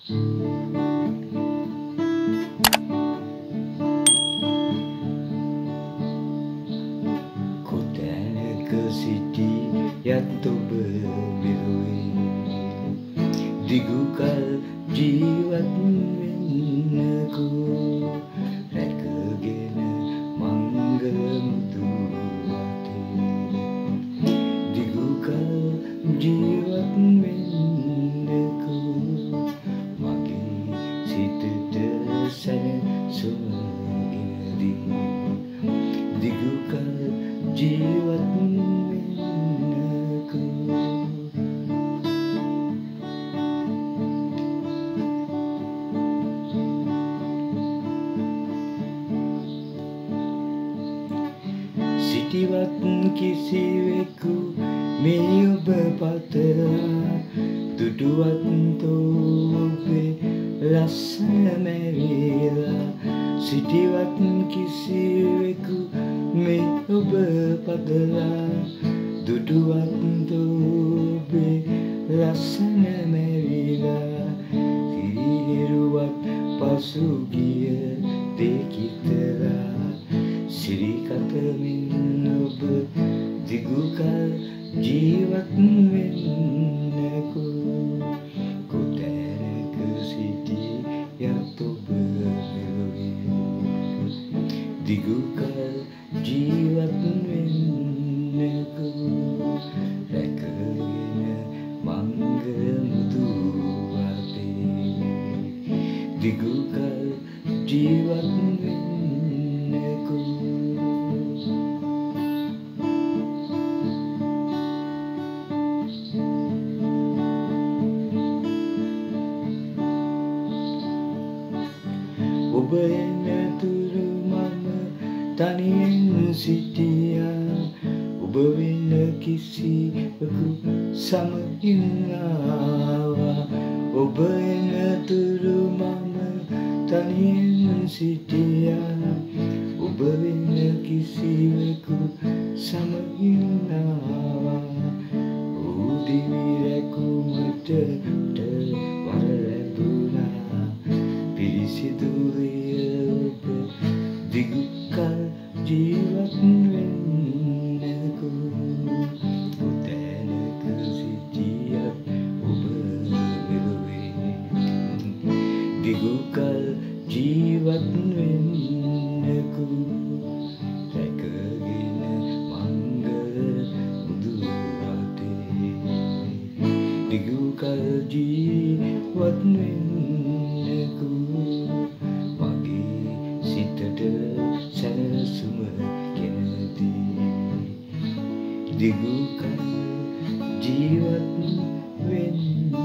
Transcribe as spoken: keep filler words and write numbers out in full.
කොතැනක සිටියත් ඔබ මෙලොවේ දිගු කල් ජීවත් වෙන්නකෝ රැකගෙන මංගල මුතු අතේ දිගු කල් ජීවත් වෙන්නකෝ මගේ සිතට සැනසුම ගෙනදී දිගු කල් ජීවත් සිටිවත් කිසිවෙකු මේ ඔබ පතලා දුටුවත් ඔබේ ලස්සන මැවිලා සිටිවත් කිසිවෙකු මේ ඔබ පතලා දුටුවත් ඔබේ ලස්සන මැවිලා සිරිරුවත් පසුගිය දෙකිතලා සිරිකතමින් ඔබ දිගු කල් ජීවත් වෙන්නකෝ කොතැනක සිටියත් ඔබ මෙලොවේ දිගු කල් ජීවත් වෙන්නකෝ රැකගෙන මංගල මුතු අතේ දිගු කල් ජීවත් වෙන්නකෝ ඔබ එනතුරු මම තනියෙන් සිටියා ඔබ වෙන කිසිවෙකු සමගින් ආවා ඔබ එනතුරු මම තනියෙන් සිටියා ඔබ වෙන කිසිවෙකු සමගින් ආවා උදිවි රැකුමට වර ලැබුණා පිරිසිදුය ඔබ දිගු කල් ජීවත් වෙන්නකෝ කොතැනක සිටියත් ඔබ මෙලොවේ දිගු කල් ජීවත් වෙන්නකෝ රැකගෙන මංගල මුතු අතේ දිගු කල් ජීවත් වෙන්නකෝ මගේ සිතට සැනසුම ගෙනදී දිගු කල් ජීවත් වෙන්නකෝ